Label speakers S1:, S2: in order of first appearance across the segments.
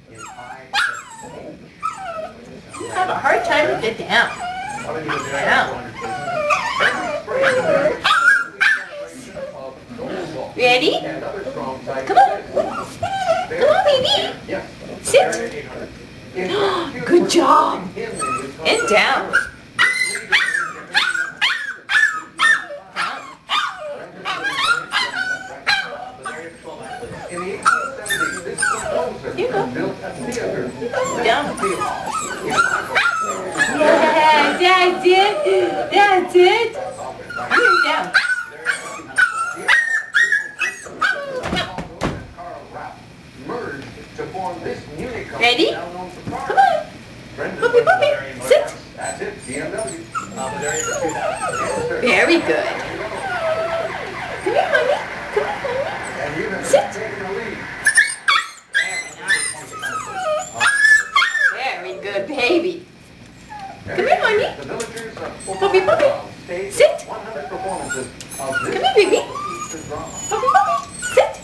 S1: You have a hard time to get down. Down. Ready? Come on. Come on, baby. Sit. Good job. And down. You go. Down. Yeah, that's it. That's it. You're down. Ready? Come on. Puppy, puppy. Sit. Very good. Come here, honey. Come on, honey. Sit. Very good, baby. Come here, honey. Puppy, puppy. Sit. Come here, baby. Puppy, puppy. Sit.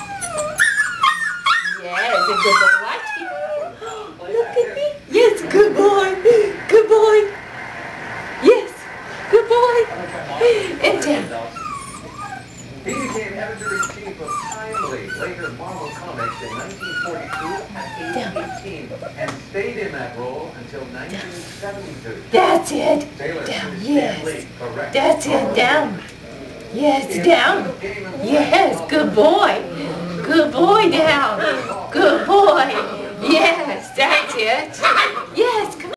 S1: Yes, a good boy. Watch. Look at me. Yes, good boy. Good boy. Yes, good boy. And down.
S2: He became editor-in-chief of Timely, later Marvel Comics, in 1942 at age 18, and stayed in that role until 1972.
S1: That's it. Down. Yes. That's it. Down. Yes, down. Yes, good boy. Good boy, down. Good boy. Yes, that's it.